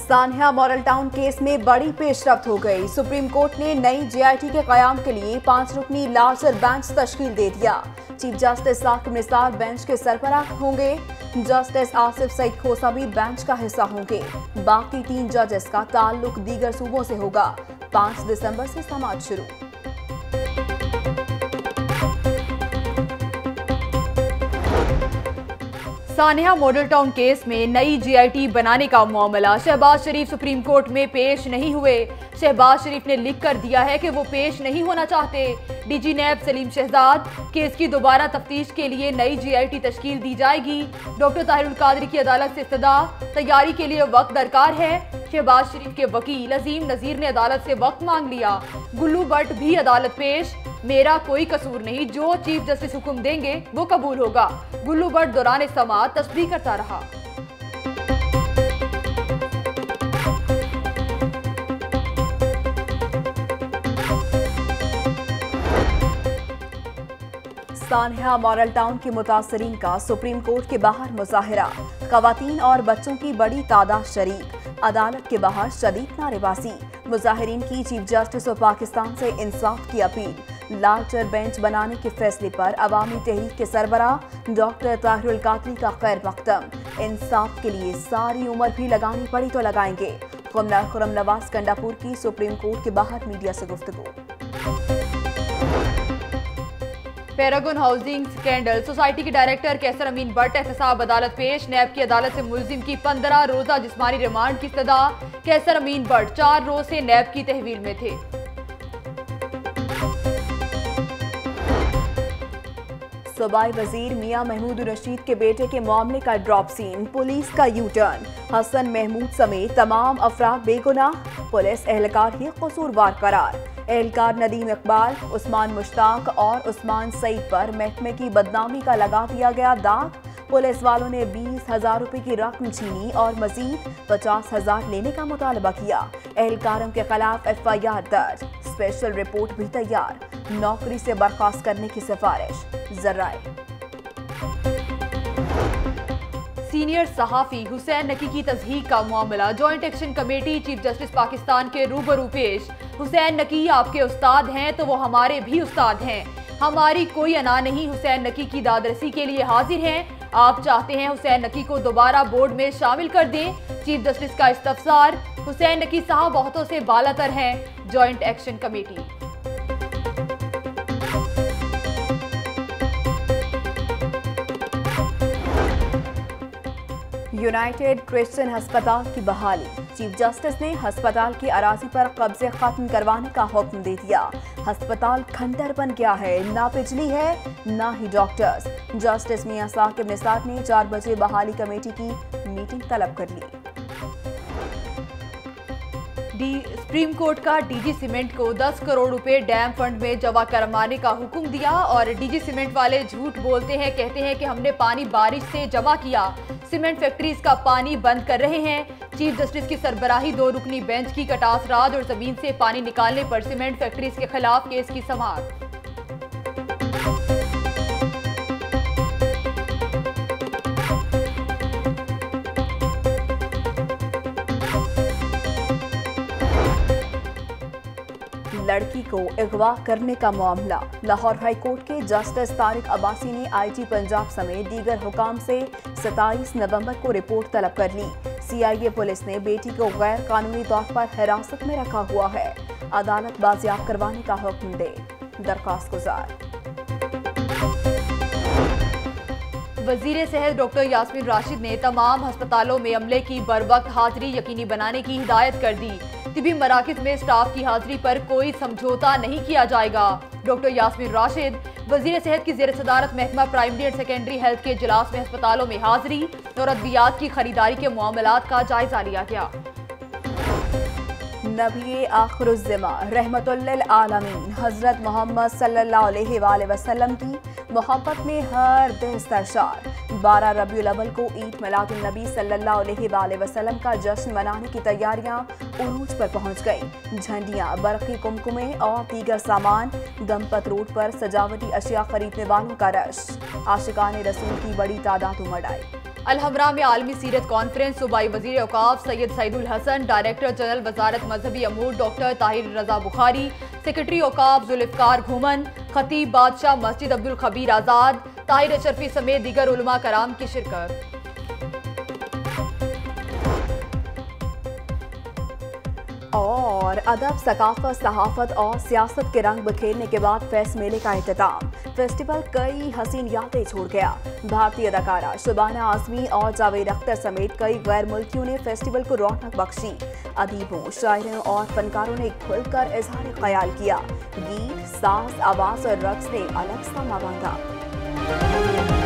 Sanya model town case में बड़ी पेशरफ्त हो गई। सुप्रीम कोर्ट ने नई JIT के कयाम के लिए 5 रुकनी लार्जर बेंच तश्कील दे दिया। Chief justice Saqib Nisar bench के सरबराह होंगे। जस्टिस आसिफ सईद खोसा भी बेंच का हिस्सा होंगे। बाकी 3 जजेस का ताल्लुक दीगर सूबों से होगा। 5 दिसंबर से समाअत शुरू। सान्या मॉडल टाउन केस में नई JIT बनाने का मामला। शहबाज शरीफ सुप्रीम कोर्ट में पेश नहीं हुए। शहबाज शरीफ ने लिख कर दिया है कि वो पेश नहीं होना चाहते। DG NAB Saleem Shehzad, case की दोबारा तफ्तीश के लिए नई JIT तश्कील दी जाएगी। डॉक्टर ताहिर कादरी की अदालत से इस्तदा, तैयारी के लिए वक्त दरकार है। शहबाज शरीफ के वकील अजीम नजीर ने अदालत से वक्त मांग लिया। गुल्लू भट्ट भी अदालत पेश। मेरा कोई कसूर नहीं, जो चीफ जस्टिस हुक्म देंगे वो कबूल होगा। गुल्लू भट्ट दौरान समाअत तस्दीक करता रहा। सान्या मॉडल टाउन के मुतासरीन का सुप्रीम कोर्ट के बाहर मुजाहिरा। खवातीन और बच्चों की बड़ी तादाद शरीक। अदालत के बाहर शदीद नारेबाजी। मुजाहिरीन की चीफ जस्टिस ऑफ पाकिस्तान से इंसाफ की अपील। लार्जर बेंच बनाने के फैसले पर अवामी तहरीक के सरबराह डॉक्टर ताहिर कादरी का खैर मकदम। इंसाफ के लिए सारी उम्र भी लगानी पड़ी तो लगाएंगे। खुर्रम नवाज कंडापुर की सुप्रीम कोर्ट के बाहर मीडिया से गुफ्तगू। Paragon housing scandal. सोसाइटी के डायरेक्टर कैसर अमीन भट्ट एहतसाब अदालत पेश। नैब की अदालत से मुलजिम की 15 रोजा जिस्मानी रिमांड की इस्तदा। कैसर अमीन भट्ट 4 रोज से नैब की तहवील में थे। सूबाई वजीर मियां महमूद रशीद के बेटे के मामले का ड्रॉप सीन। पुलिस का यू टर्न। हसन महमूद समेत तमाम अफराद बेगुनाह। पुलिस एहलकार ही कसूरवार करार। एहलकार नदीम इकबाल, उस्मान मुश्ताक और उस्मान सईद पर महकमे की बदनामी का लगा दिया गया दाग। पुलिस वालों ने 20,000 रुपए की रकम छीनी और मजीद 50,000 लेने का मुतालबा किया। एहलकारों के खिलाफ FIR दर्ज। स्पेशल रिपोर्ट भी तैयार। नौकरी से बर्खास्त करने की सिफारिश। जराए। सीनियर सहाफी हुसैन नकी की तस्दीक का मामला। Joint action committee chief justice Pakistan के रूबरू पेश। हुसैन नकी आपके उस्ताद हैं तो वो हमारे भी उस्ताद हैं। हमारी कोई अना नहीं। हुसैन नकी की दादरसी के लिए हाजिर हैं। आप चाहते हैं हुसैन नकी को दोबारा बोर्ड में शामिल कर दें। चीफ जस्टिस का इस्तफसार। हुसैन नकी साहब बहुतों से बालातर हैं। Joint action committee. United Christian अस्पताल की बहाली। चीफ जस्टिस ने अस्पताल की अराजी पर कब्जे खत्म करवाने का हुक्म दे दिया। अस्पताल खंडर बन गया है, ना बिजली है ना ही डॉक्टर्स। जस्टिस मियां साकिब निसार ने 4 बजे बहाली कमेटी की मीटिंग तलब कर ली। सुप्रीम कोर्ट का DG सीमेंट को 10 करोड़ रुपए डैम फंड में जमा करवाने का हुक्म दिया। और DG सीमेंट वाले झूठ बोलते हैं, कहते हैं कि हमने पानी बारिश से जमा किया। सीमेंट फैक्ट्रीज का पानी बंद कर रहे हैं। चीफ जस्टिस की सरबराही 2 रुकनी बेंच की कटास राज और जमीन से पानी निकालने पर सीमेंट फैक्ट्रीज के खिलाफ केस की समाअत। लड़की को अगवा करने का मामला। लाहौर हाई कोर्ट के जस्टिस तारिक अब्बासी ने IG पंजाब समेत दीगर हुकाम से 27 नवंबर को रिपोर्ट तलब कर ली। CIA पुलिस ने बेटी को गैर कानूनी तौर पर हिरासत में रखा हुआ है। अदालत बाजियाब करवाने का हुक्म दे। दरखास्त गुजार। वजीर सेहत डॉक्टर यास्मीन राशिद ने तमाम अस्पतालों में अमले की बरवक्त हाजिरी यकीनी बनाने की हिदायत कर दी। तिबी मराकिज में स्टाफ की हाजिरी पर कोई समझौता नहीं किया जाएगा। डॉक्टर यास्मीन राशिद वजीर सेहत की ज़ेर सदारत महकमा प्राइमरी एंड सेकेंडरी हेल्थ के इजलास में अस्पतालों में हाजिरी और अद्वियात की खरीदारी के मामलात का जायजा लिया गया। नबी आखिरुज़्ज़मा रहमतुल्लिल आलमीन हज़रत मोहम्मद सल्लल्लाहु अलैहि वसल्लम की मोहब्बत में हर दिल सरशार। 12 रबीउल अव्वल को ईद मिलादुन नबी सल्लल्लाहु अलैहि वसल्लम का जश्न मनाने की तैयारियां उरूज पर पहुंच गई। झंडियां, बरक़ी कुमकुमे और दीगर सामान। गमपत रोड पर सजावटी अशिया खरीदने वालों का रश। आशिकाने रसूल की बड़ी तादाद उमड़ आई। अलहमरा में आलमी सीरत कॉन्फ्रेंस। सूबाई वजीर औकाफ सैयद सईदुल हसन, डायरेक्टर जनरल वजारत मजहबी अमूर डॉक्टर ताहिर रजा बुखारी, सेक्रेटरी औकाफ जुल्फकार घूमन, खतीब बादशाह मस्जिद अब्दुल खबीर आज़ाद, ताहिर अशरफी समेत दीगर उलमा कराम की शिरकत। और अदब, सकाफत, सहाफत और सियासत के रंग बिखेरने के बाद फैज मेले का इख्तिताम। फेस्टिवल कई हसीन यादें छोड़ गया। भारतीय अदाकारा शबाना आज़मी और जावेद अख्तर समेत कई गैर मुल्कियों ने फेस्टिवल को रौनक बख्शी। अदीबों, शायरों और फनकारों ने खुलकर इजहार ख्याल किया। गीत, साज, आवाज और रक्स ने अलग समा बांधा।